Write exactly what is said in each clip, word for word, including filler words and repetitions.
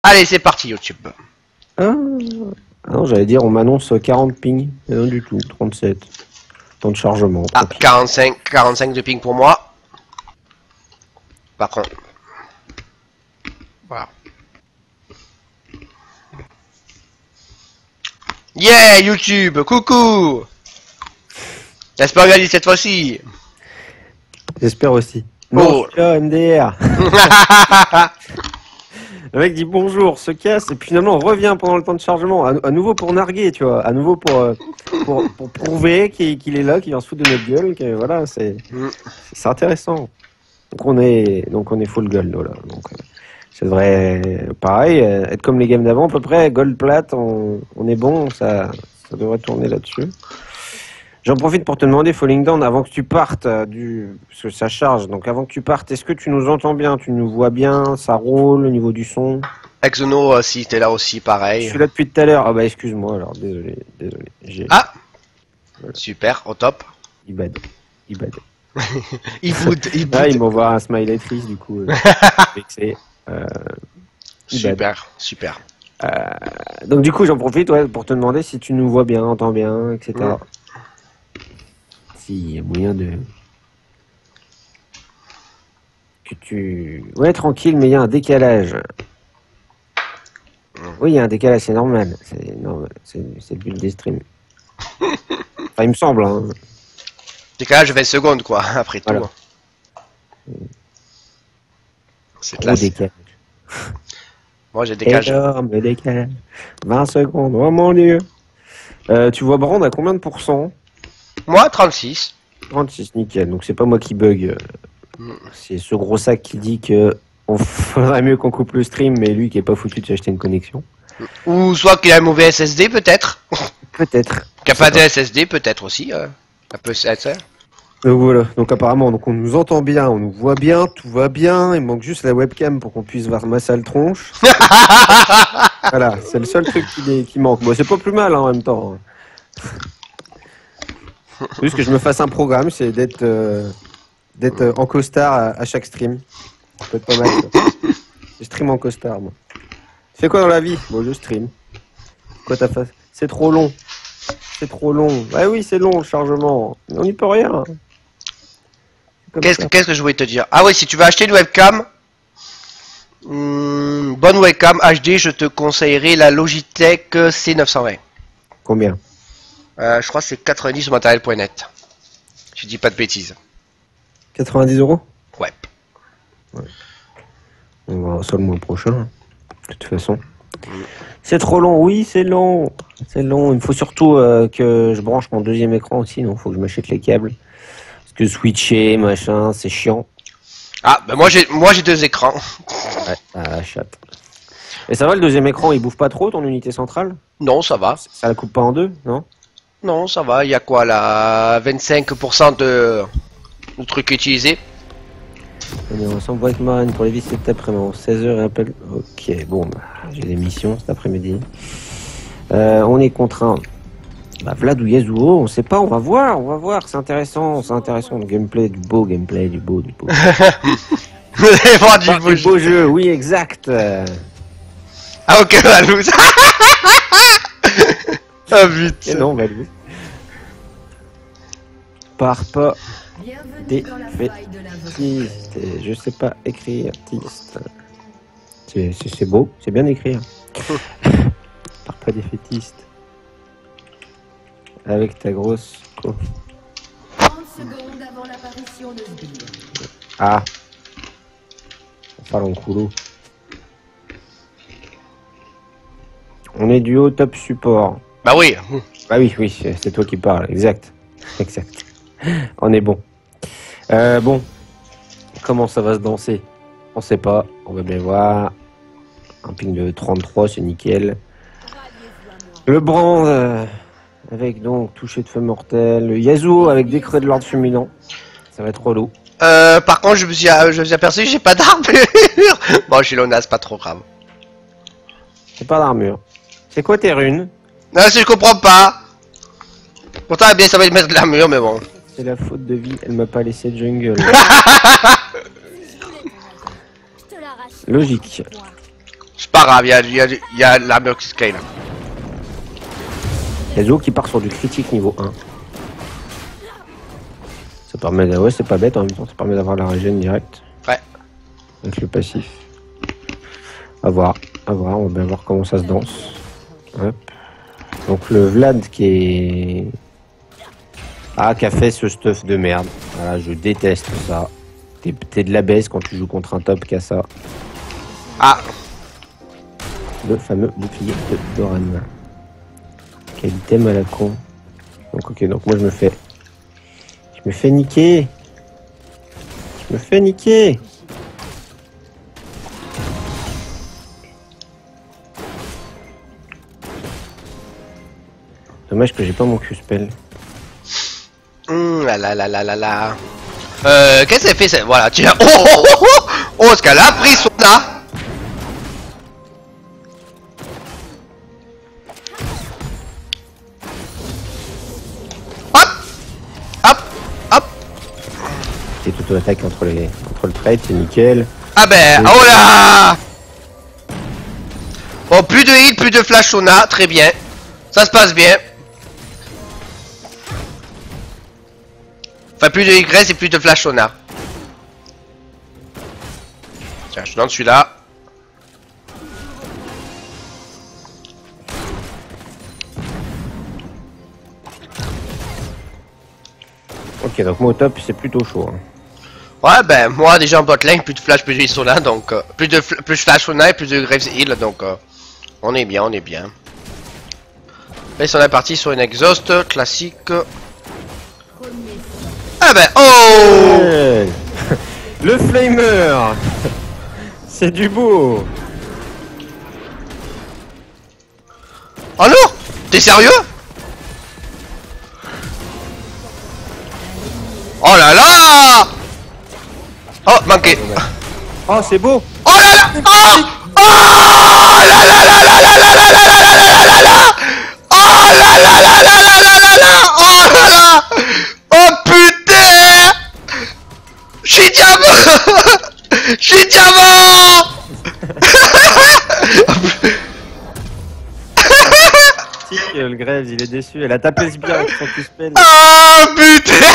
Allez, c'est parti YouTube. Ah, ah non, j'allais dire, on m'annonce quarante ping. Mais non du tout, trente-sept. Temps de chargement. Ah, quarante-cinq, quarante-cinq de ping pour moi. Par contre. Voilà. Yeah, YouTube, coucou. J'espère gagner cette fois-ci. J'espère aussi. Oh. Non, je suis là, M D R. Le mec dit bonjour, se casse, et puis finalement on revient pendant le temps de chargement, à, à nouveau pour narguer, tu vois, à nouveau pour, euh, pour, pour prouver qu'il qu'il est là, qu'il vient se foutre de notre gueule, que voilà, c'est Mm. c'est intéressant. Donc on est, donc on est full gold, là. Donc, euh, ça devrait, pareil, euh, être comme les games d'avant, à peu près, gold plate, on, on est bon, ça, ça devrait tourner là-dessus. J'en profite pour te demander, Falling Down, avant que tu partes, euh, du... parce que ça charge, donc avant que tu partes, est-ce que tu nous entends bien, tu nous vois bien, ça roule au niveau du son? Exono, euh, si t'es là aussi, Je pareil. suis là depuis tout à l'heure, ah bah excuse-moi alors, désolé, désolé. J'ai... Ah, Voilà. super, au top. Ibad, Ibad. Il boude, il boude. Ah, il m'envoie un smiley triste, du coup, euh, vexé. Euh, Ibad. Super, super. Euh, donc du coup, j'en profite ouais, pour te demander si tu nous vois bien, entends bien, et cetera. Mm. S'il y a moyen de... Que tu... Ouais, tranquille, mais il y a un décalage. Oui, il y a un décalage, c'est normal. C'est normal. C'est c'est le but des streams. Enfin, il me semble. Hein. Décalage vingt secondes, quoi, après Voilà. tout. C'est Gros classe. décalage. Moi, j'ai décalage. Énorme décalage. vingt secondes, oh mon dieu. Euh, tu vois Brand à combien de pourcents? Moi, trente-six. trente-six, nickel. Donc c'est pas moi qui bug. Mm. C'est ce gros sac qui dit que on faudrait mieux qu'on coupe le stream, mais lui qui est pas foutu de s'acheter une connexion. Ou soit qu'il a un mauvais S S D, peut-être. Peut-être. Qu'il n'y a pas de S S D, peut-être aussi. euh. Ça peut être ça. Donc voilà, donc apparemment, donc on nous entend bien, on nous voit bien, tout va bien, il manque juste la webcam pour qu'on puisse voir ma sale tronche. Voilà, c'est le seul truc qui, qui manque. Bon, c'est pas plus mal hein, en même temps. Juste que je me fasse un programme, c'est d'être euh, d'être euh, en costard à, à chaque stream. Ça peut être pas mal. Ça. Je stream en costard, moi. Tu fais quoi dans la vie? Bon, je stream. Quoi ta face? C'est trop long. C'est trop long. Ah oui, c'est long le chargement. Mais on n'y peut rien. Qu'est-ce qu'est-ce que je voulais te dire? Ah oui, si tu veux acheter une webcam, hmm, bonne webcam H D, je te conseillerais la Logitech C neuf cent vingt. Combien? Euh, je crois que c'est quatre-vingt-dix sur matériel point net. Je dis pas de bêtises. quatre-vingt-dix euros? Ouais. On verra ça le mois prochain. De toute façon. C'est trop long. Oui, c'est long. C'est long. Il me faut surtout euh, que je branche mon deuxième écran aussi. Donc, il faut que je m'achète les câbles. Parce que switcher, machin, c'est chiant. Ah, ben moi j'ai moi j'ai deux écrans. Ouais, ah, chatte. Et ça va, le deuxième écran, il bouffe pas trop ton unité centrale? Non, ça va. Ça la coupe pas en deux, non? Non, ça va. Il y a quoi là? vingt-cinq pour cent de, de trucs utilisés. On est ensemble avec Marine pour les vis cet après-midi. seize heures et appel. Ok, bon, bah, j'ai des missions cet après-midi. Euh, on est contraint. Bah, Vlad ou Yasuo, on sait pas, on va voir, on va voir. C'est intéressant, c'est intéressant. Le gameplay, du beau gameplay, du beau, du beau. Voir du Ah, beau du jeu. beau jeu, oui, exact. Euh, Ah ok, la loose. Ah vite. Et non, Vlad. Par pas Bienvenue dans la faille de l'invocation. défaitiste. Je sais pas écrire artiste. C'est c'est- c'est beau, c'est bien écrit. Par pas défaitiste. Avec ta grosse. Oh. trente secondes avant l'apparition de Sbire. Ah. Parlons coulo. On est duo top support. Bah oui. Bah oui, oui, c'est c'est toi qui parles, exact. Exact. On est bon. Euh, bon. Comment ça va se danser? On sait pas, on va bien voir. Un ping de trente-trois, c'est nickel. Le Brand, euh, avec donc toucher de feu mortel. Le Yasuo avec décret de l'ordre fulminant. Ça va être relou. Euh, par contre, je me suis, je me suis aperçu que j'ai pas d'armure. Bon, je suis Lona, c'est pas trop grave. C'est pas d'armure. C'est quoi tes runes? Non, si je comprends pas. Pourtant, bien, ça va mettre de l'armure, mais bon. C'est la faute de vie, elle m'a pas laissé de jungle. Logique. C'est pas grave, il y a, y a, y a l'armure qui scale. Kazuo qui part sur du critique niveau un. Ça permet de... Ouais, c'est pas bête en même temps, ça permet d'avoir la régène directe. Ouais. Avec le passif. À voir, à voir, on va bien voir comment ça se danse. Hop. Donc le Vlad qui est... Ah, qui a fait ce stuff de merde. Voilà, je déteste ça. T'es, t'es de la baisse quand tu joues contre un top qui a ça. Ah. Le fameux bouclier de Doran. Quel item à la con. Donc ok, donc moi je me fais... Je me fais niquer. Je me fais niquer. Dommage que j'ai pas mon Q-spell. Hum, là là là là là là. Euh, qu'est-ce qu'elle fait ça? Voilà, tiens. Oh oh oh oh. Oh, ce qu'elle a pris son là. Hop. Hop. Hop. Et toute attaque entre les entre le trade, c'est nickel. Ah ben, Oui. oh là. Bon, plus de heal, plus de flash sauna, très bien. Ça se passe bien. Enfin, plus de Y et plus de flash sauna. Tiens, je donne celui-là. Ok, donc moi au top, c'est plutôt chaud. Hein. Ouais, ben, moi déjà en bot lane, plus de flash, plus de heal sauna, donc... Euh, plus de fl plus flash sauna et plus de Graves heal, donc... Euh, on est bien, on est bien. Là, ils sont partis sur une exhaust classique. Ah ben, oh. Hey. Le flamer. C'est du beau. Oh non. T'es sérieux? Oh là là. Oh, manqué. Oh, c'est beau. Oh là là. Oh. Oh là là là là là là là là là là là là. Oh là là là là là là là là. Oh là là. Oh putain. Je suis diamant. Je suis diamant. Si, euh, le Graves, il est déçu. Elle a tapé ce bien avec son Q-spell. Oh putain.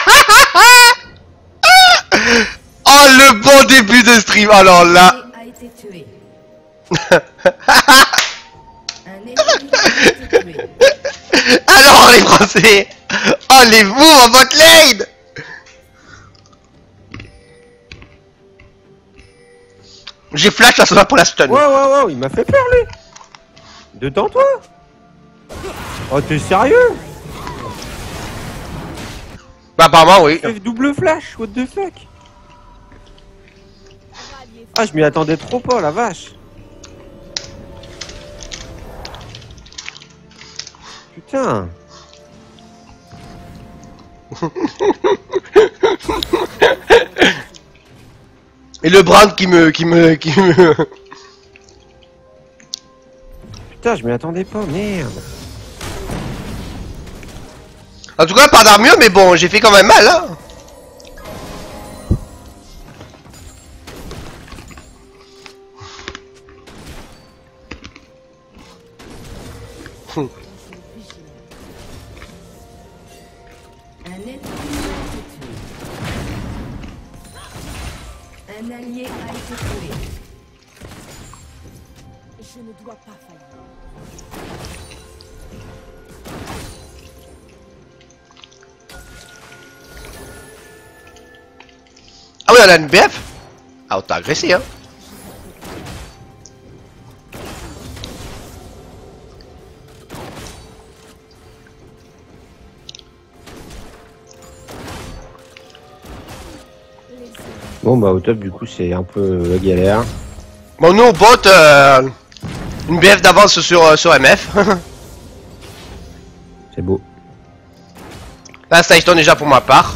Oh le bon début de stream. Alors là. A été tué. Un ennemi a été tué. Alors les Français. Oh les moves en bot lane. J'ai flash la soda pour la stun. Wow, wow, wow, il m'a fait peur, lui. Détends-toi. Oh, t'es sérieux? Bah apparemment oui. Fait double flash, what the fuck? Ah, je m'y attendais trop pas, la vache. Putain. Et le brand qui me qui me qui me Putain, je m'y attendais pas, merde. En tout cas pas d'armure mais bon j'ai fait quand même mal hein. Un ennemi a été tué. Un allié a été tué. Je ne dois pas faillir. Ah oui on a une B F. Ah on t'a agressé hein. Bon, bah, au top, du coup, c'est un peu la galère. Bon nous au bot euh, une B F d'avance sur, euh, sur M F. C'est beau. Là ça tourne déjà pour ma part.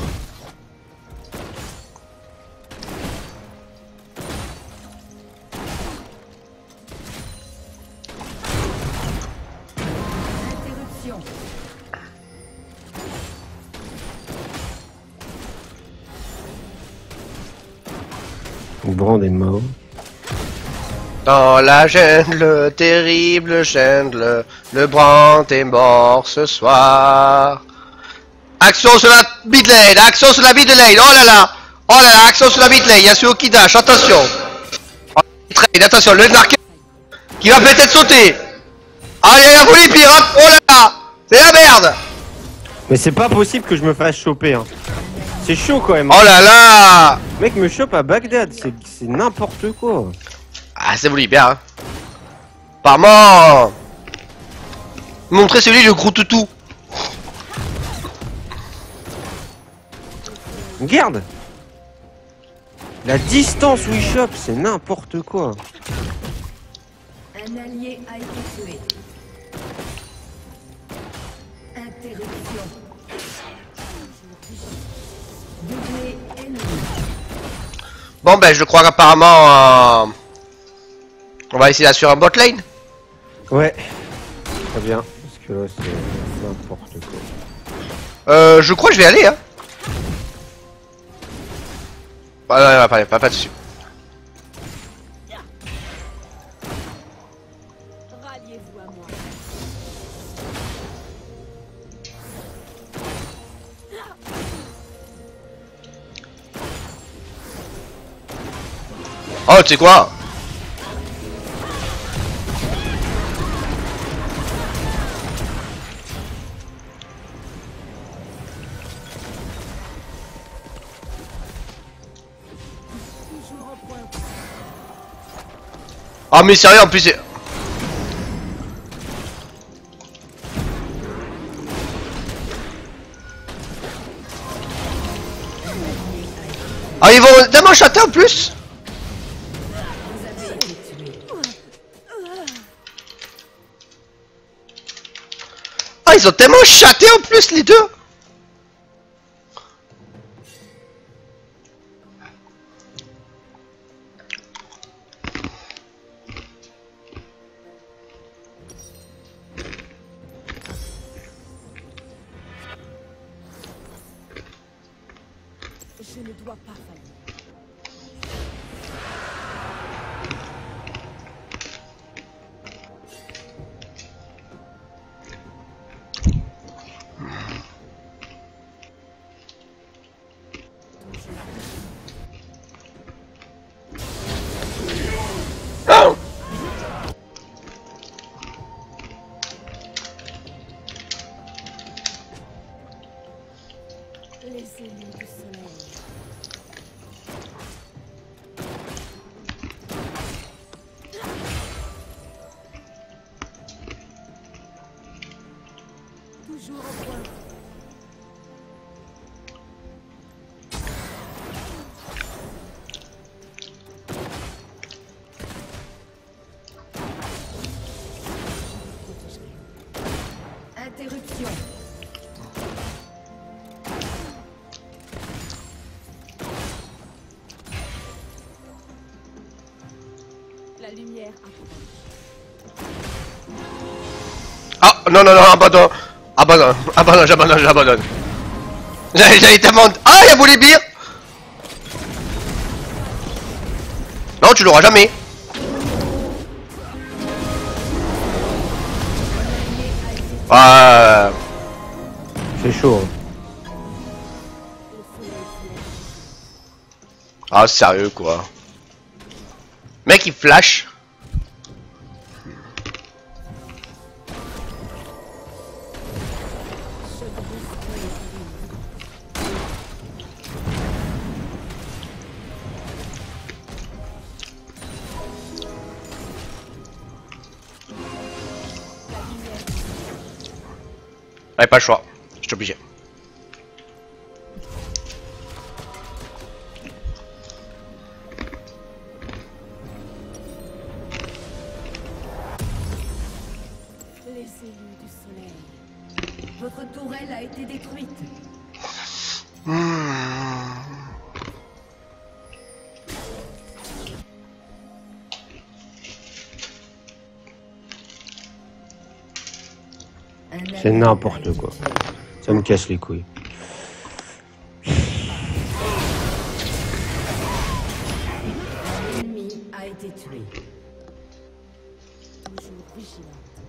Interruption. Donc, Brand est mort. Dans la jungle, terrible jungle, le Brand est mort ce soir. Action sur la mid lane, action sur la mid lane, oh là là, oh là là, action sur la mid lane, Yasuo qui dash, attention. Oh, attention, le marqué qui va peut-être sauter. Allez, la folie pirate, oh là là, c'est la merde. Mais c'est pas possible que je me fasse choper, hein. C'est chaud quand même. Oh là là. Le mec me chope à Bagdad, c'est n'importe quoi. Ah, c'est voulu bien. Hein. Apparemment. Montrer celui le gros toutou. Regarde. La distance où il chope, c'est n'importe quoi. Un allié a été tué. Interruption. Doublé ennemi. Bon ben je crois qu'apparemment euh, on va essayer d'assurer un bot lane. Ouais. Très bien. Parce que là c'est n'importe quoi. Euh je crois que je vais aller hein. Ah non, non, pas, pas, pas dessus. Ralliez-vous à moi. Oh tu sais quoi? Ah mais sérieux en plus c'est... Ah ils vont tellement chatter en plus. Ah ils ont tellement chaté en plus les deux. Je ne dois pas faillir. Les ennemis du soleil. Toujours au point. Interruption. La lumière approche. Ah non non non abandon. Abandon. Abandon j'abandonne j'abandonne. J'allais tellement... Ah il a voulu bire. Non tu l'auras jamais. Ah C'est chaud. Ah sérieux quoi. Mec il flash. Ouais pas le choix. Je suis obligé. Les élus du soleil. Votre tourelle a été détruite. Un C'est allié n'importe a été quoi. tué. Ça me casse les couilles. L'ennemi a été tué. vigilante.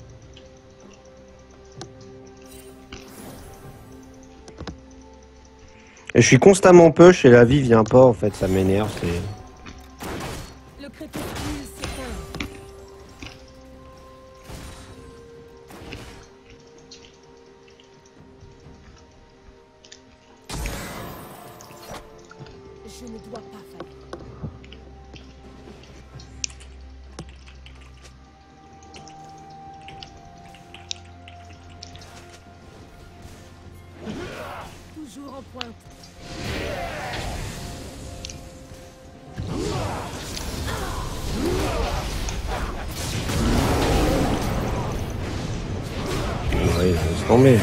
Et je suis constamment push et la vie vient pas en fait, ça m'énerve. C'est... Le crépuscule s'éteint. Je ne dois pas faillir. Toujours en pointe. Oui, laisse tomber.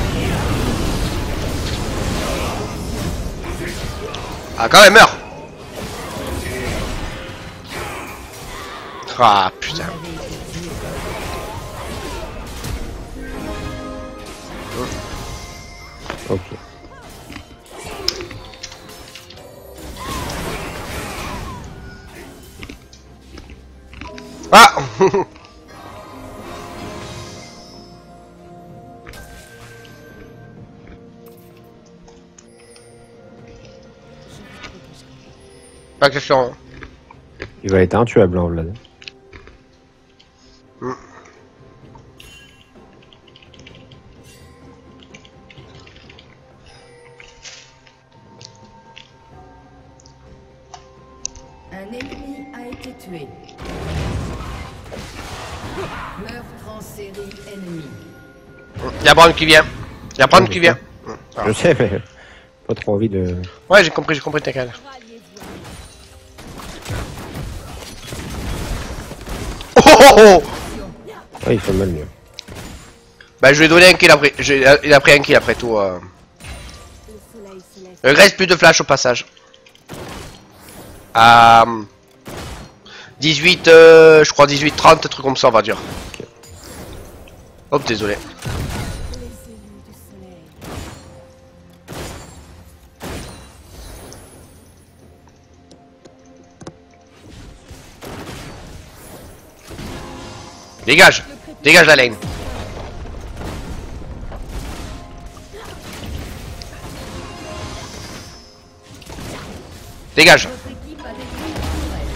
Ah, quand même, meurs. Ah, putain. Ok. Ah. Pas question. Il va être intuable en Vlad. Mm. Un ennemi a été tué. Meurtre en série ennemi. Y'a Brown qui vient. Y'a Brown qui vient. Je sais, mais pas trop envie de... Ouais, j'ai compris, j'ai compris, t'inquiète. Oh oh oh. Ouais, il fait mal mieux. Bah, je lui ai donné un kill après. Je- Il a pris un kill après tout. Euh... Le soleil se lève. Il reste plus de flash au passage. Euh... dix-huit, euh, je crois dix-huit trente, un truc comme ça, on va dire. Ok. Hop, désolé. Les élus du soleil. Dégage. Dégage la lane. Dégage. Votre équipe a détruit la tourelle.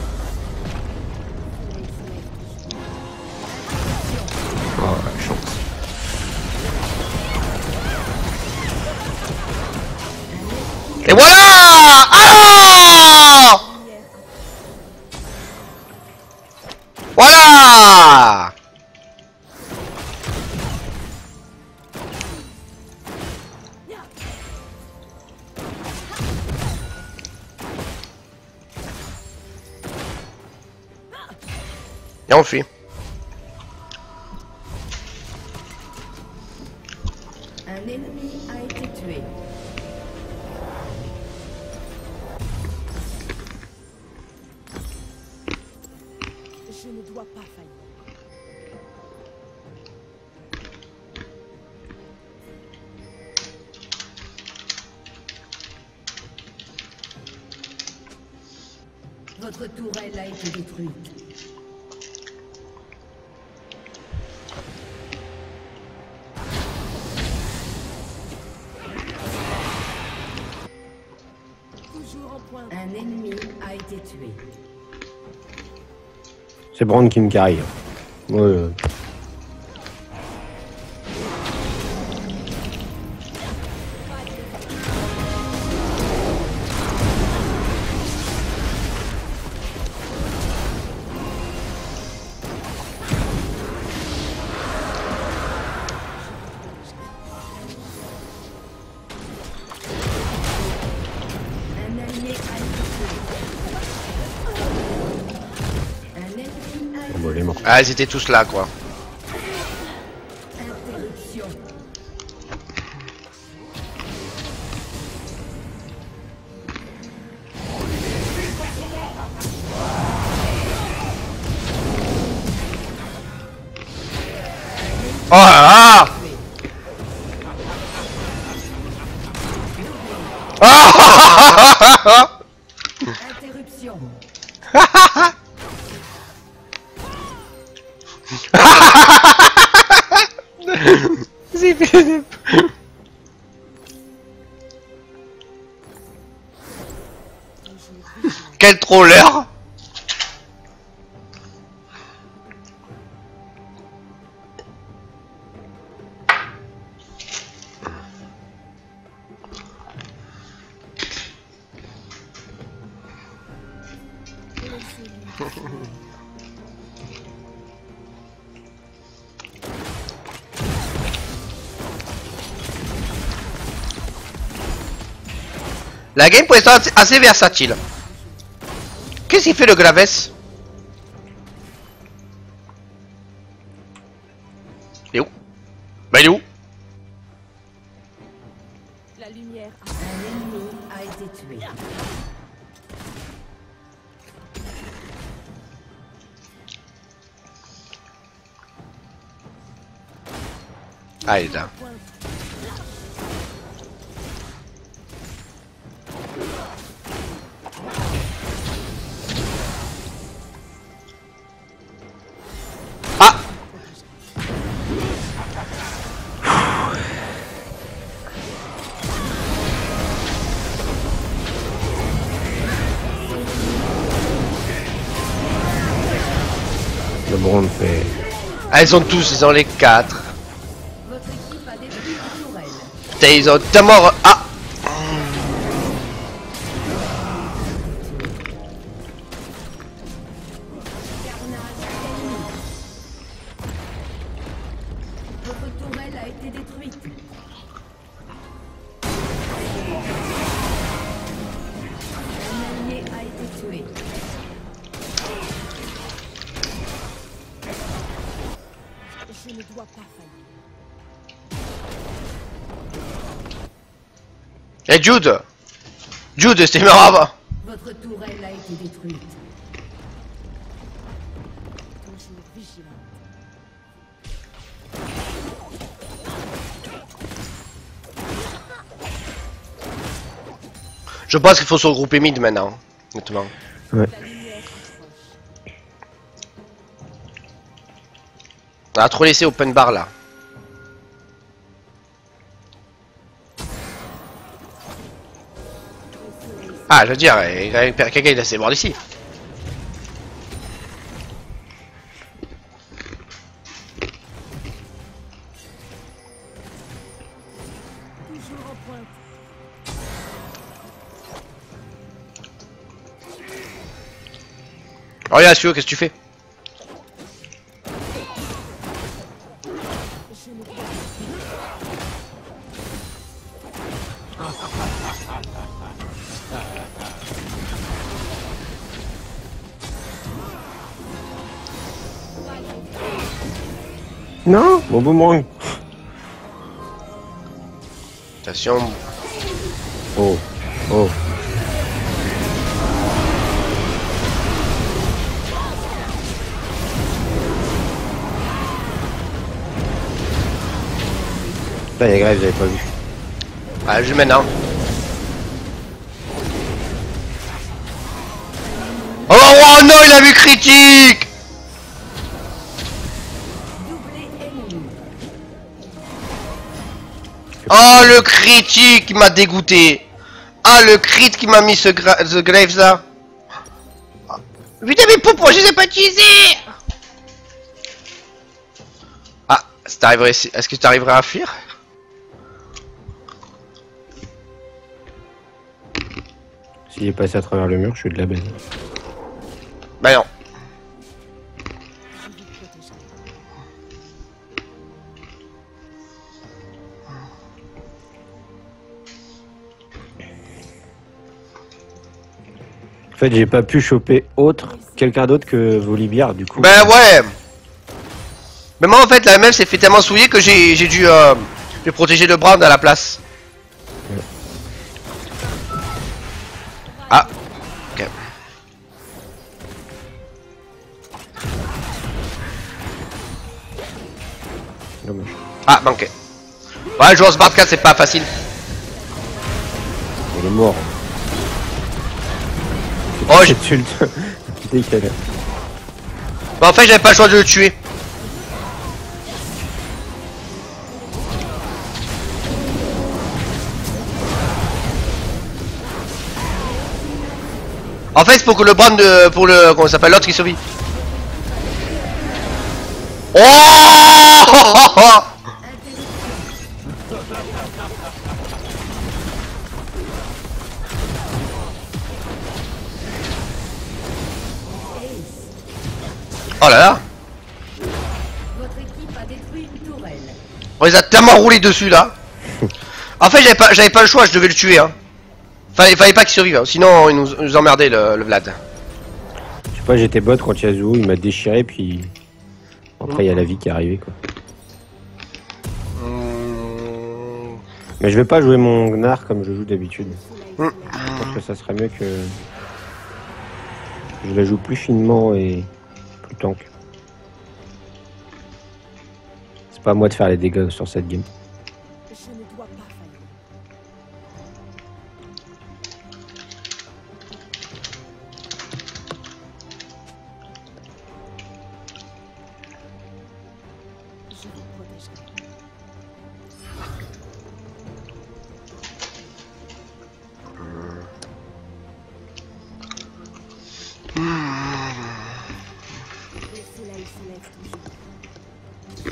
Oh, la chance. Et voilà. Alors voilà. Et on fuit. Un ennemi a été tué. Je ne dois pas faillir. Votre tourelle a été détruite. Toujours en pointe. Un ennemi a été tué. C'est Brand qui me carry. Ouais, ouais. Un allié a été tué. Un ennemi a été Bon, il est mort. Ah, ils étaient tous là, quoi. interruption. Oh là là. Ah. Interruption. C'est fait. Quel troller. La game pour l'instant assez versatile. Qu'est-ce qu'il fait le Graves? Il est où? Bah il est où? La lumière a... Un ennemi a été tué. Ah il est là. pointe. Ah! Le bronze fait. Ah ils ont tous, ils ont les quatre. Votre équipe a détruit la tourelle. Putain ils ont ta mort. Ah! Carnage ennemi. Votre tourelle a été détruite. Un allié a été tué. Je ne dois pas faillir. Eh Jude! Jude c'était marrant. Votre tourelle a été détruite. Toujours vigilante. Je pense qu'il faut se regrouper mid maintenant. Honnêtement. Ouais. La lumière approche. On a trop laissé open bar là. Ah, je veux dire, euh, quelqu'un il a ses morts d'ici. Toujours en pointe. Oh, regarde, Suo, qu'est-ce que tu fais? Je ne dois pas. Non, mon boomerang. Attention. Oh, oh. Là, il y a grève, j'avais pas vu. Ah, je maintenant. Oh, oh non, il a vu critique. Doublé ennemi. Oh, le critique qui m'a dégoûté. Ah, le crit qui m'a mis ce, gra ce Graves là. Putain, mais pourquoi je les ai pas utilisés? Ah, est-ce que tu arriverais à fuir? S'il est passé à travers le mur, je suis de la benne. Bah non. Je vous protégerai. En fait, j'ai pas pu choper autre, quelqu'un d'autre que Volibear, du coup. Ben ouais. Mais moi en fait la M M s'est fait tellement souiller que j'ai dû euh, j'ai protéger le Brown à la place. Ouais. Ah. Ok. Dommage. Ah manqué. Ouais, jouer en Smart quatre c'est pas facile. Il est mort. Oh j'ai... Tu le... Décalé. Bah en fait j'avais pas le choix de le tuer. En fait, c'est pour que le brand de... Pour le... Comment ça s'appelle? L'autre qui survit. Oh. Oh là là. Votre équipe a détruit une tourelle. On les a tellement roulé dessus là. En fait, j'avais pas, j'avais pas le choix, je devais le tuer. Hein. Fallait, fallait pas qu'il survive, hein. Sinon il nous, nous emmerdait le, le Vlad. Je sais pas, j'étais bot contre Yasuo, il m'a déchiré, puis après il y a la vie qui est arrivée quoi. Mmh. Mais je vais pas jouer mon Gnar comme je joue d'habitude. Mmh. Je pense que ça serait mieux que je la joue plus finement et plus tank. C'est pas à moi de faire les dégâts sur cette game. Je ne dois pas faillir. Je vous protégerai. Le soleil se lève toujours.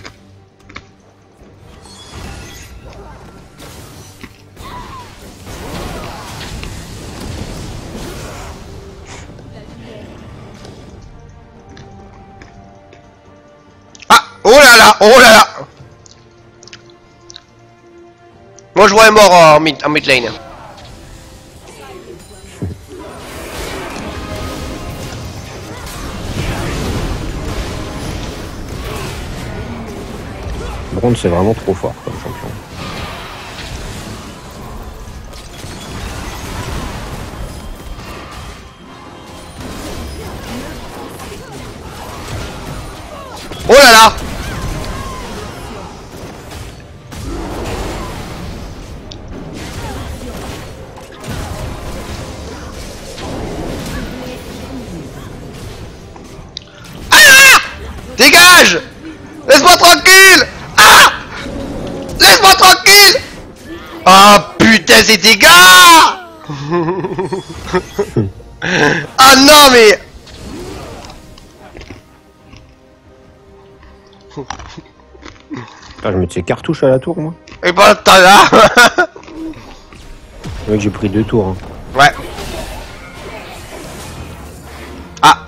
Ah. Oh là là. Oh là là. Moi je vois un mort en mid, en mid lane. Brand c'est vraiment trop fort comme champion. Oh là là. Ah. Dégage. Laisse-moi tranquille. Ah. Laisse-moi tranquille. Ah putain c'est des gars. Ah non mais. Ah, je mets de ces cartouches à la tour moi. Et ben t'as là. C'est vrai que j'ai pris deux tours. Hein. Ouais. Ah.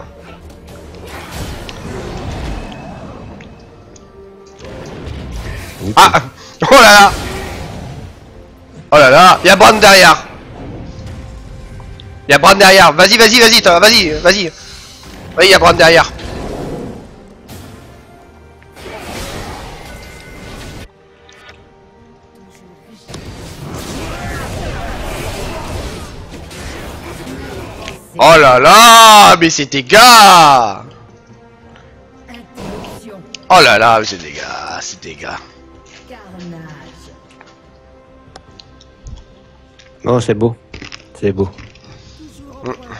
Ah. Oh là là. Oh là là. Y'a Brand derrière. Y'a Brand derrière. Vas-y, vas-y, vas-y, toi. Vas-y, vas-y. Oui, y'a Brand derrière. Oh là là. Mais c'est des gars. Interruption. Oh là là, mais c'est des gars. C'est des gars. Carnage. Oh c'est beau. C'est beau. Toujours en point.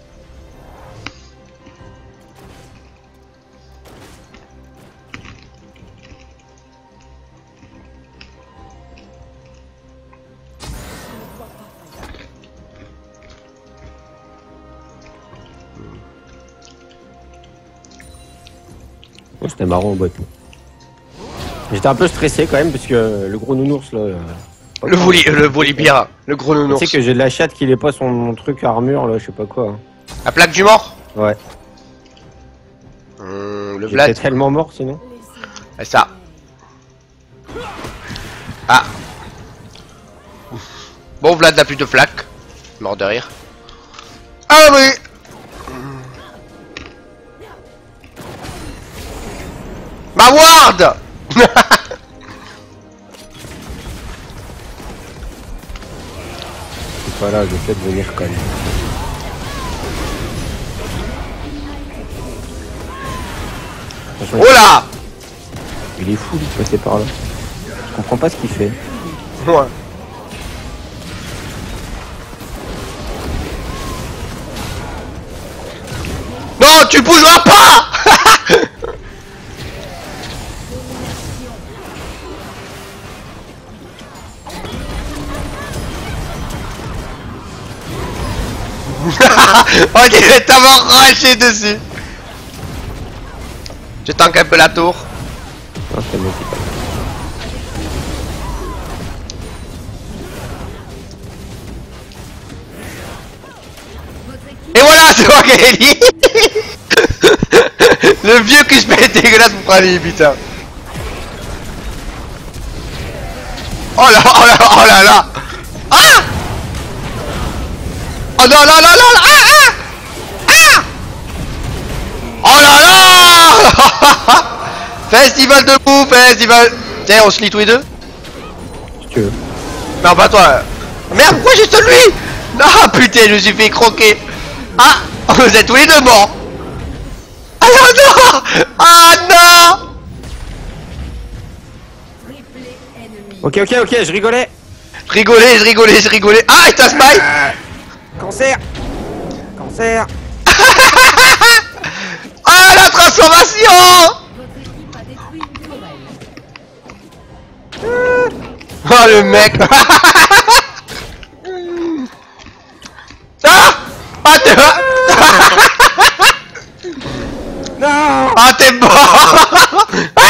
Oh, c'était marrant en boîte. J'étais un peu stressé quand même parce que le gros nounours là. euh, Le voli, le volibear. Le gros Tu nounours. sais que j'ai de la chatte qu'il ait pas son mon truc armure là, je sais pas quoi. hein. La plaque du mort. Ouais. Hum, le J'étais Vlad. tellement mort sinon. C'est ça. Ah. Bon, Vlad n'a plus de flaque. Mort de rire. Ah oui. Ma ward. C'est pas là, j'essaie de venir quand même. Attention, Oh là. il est fou de passer par là. Je comprends pas ce qu'il fait. Ouais. Non, tu bougeras pas. On dirait t'avoir raché dessus. Je tank un peu la tour. Non, c'est bon, c'est pas. Et voilà, c'est moi qui ai dit. Le vieux que je mets dégueulasse pour prendre putain. Oh là, oh là, oh là là. Ah. Oh non, non, non, non, ah, ah. Ah. Oh là là. Festival de bouffe, festival. Tiens, on se lit tous les deux. Si tu veux. Non, pas toi. Merde, pourquoi juste lui? Non, putain, je me suis fait croquer. Ah, vous êtes tous les deux morts. Ah non, non. Ah non. Triplé ennemi. Ok, ok, ok, je rigolais. Je rigolais, je rigolais, je rigolais. Ah, il t'a smile. Cancer. Cancer. Ah, la transformation. Votre équipe a détruit une tourelle. Oh, le mec. Ah. Ah, t'es... Non. Ah, t'es mort.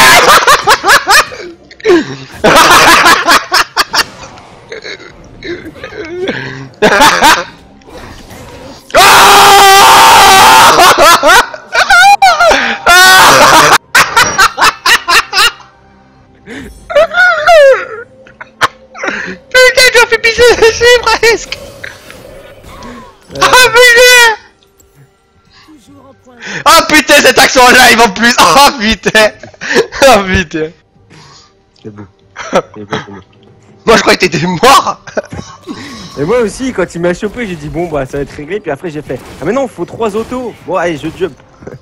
Putain, je fais pisser dessus presque. Ah putain. Toujours en point. Oh putain, cette action en live en plus. Oh putain. Oh putain. C'est beau. C'est beau, c'est beau. Moi je croyais que t'étais mort. Et moi aussi, quand il m'a chopé, j'ai dit bon bah ça va être réglé. Puis après j'ai fait ah mais non, faut trois autos. Bon allez, je jump.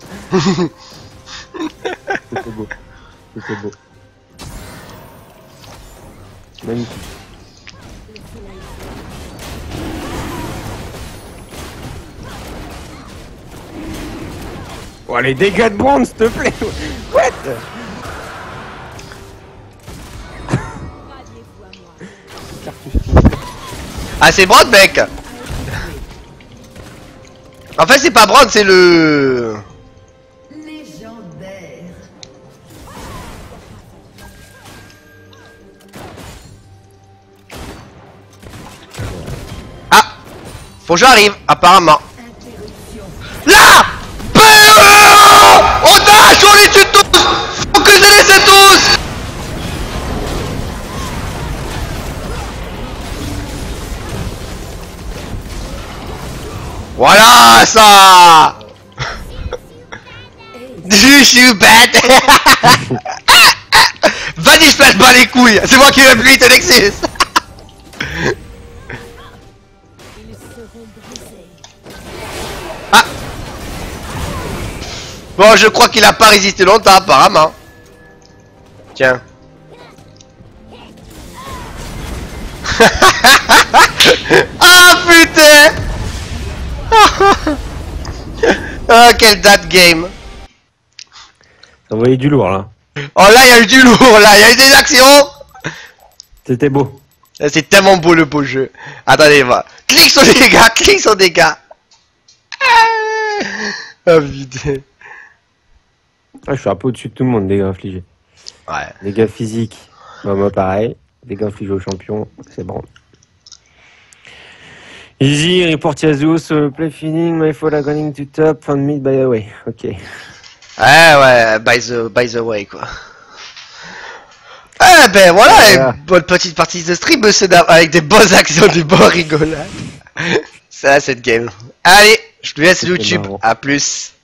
C'était beau. C'était beau. Magnifique. Oh les dégâts de bronze, s'il te plaît. What? Ralliez-vous à moi. Ah c'est Brand mec. En fait c'est pas Brand, c'est le... Légendaire. Ah. Faut que j'arrive, apparemment. Interruption. Là. On dash, on les tue tous. Faut que je les laisse tous. Voilà ça. Du suis bête. Vas-y, je place pas les couilles. C'est moi qui vais plus vite Alexis. Ils seront brisés. Ah. Bon, je crois qu'il a pas résisté longtemps apparemment. Tiens. Ah putain. Oh quel date game. Ça envoyait du lourd là. Oh là il y a eu du lourd là, il y a eu des actions. C'était beau. C'est tellement beau le beau jeu. Attendez, va. Clique sur dégâts, clique sur dégâts. Ah putain. Ah, je suis un peu au-dessus de tout le monde, dégâts infligés. Ouais. Dégâts physiques, bah, moi pareil. Dégâts infligés au champion, c'est bon. Easy, report Yazoo, uh, play feeling, my fall are going to top, found me by the way. Ok. Ouais, ouais, by the, by the way, quoi. Eh ben voilà, Voilà. une bonne petite partie de stream, monsieur Dam, avec des bonnes actions, des bonnes rigolades. Ça, cette game. Allez, je te laisse C'était YouTube, marrant. à plus.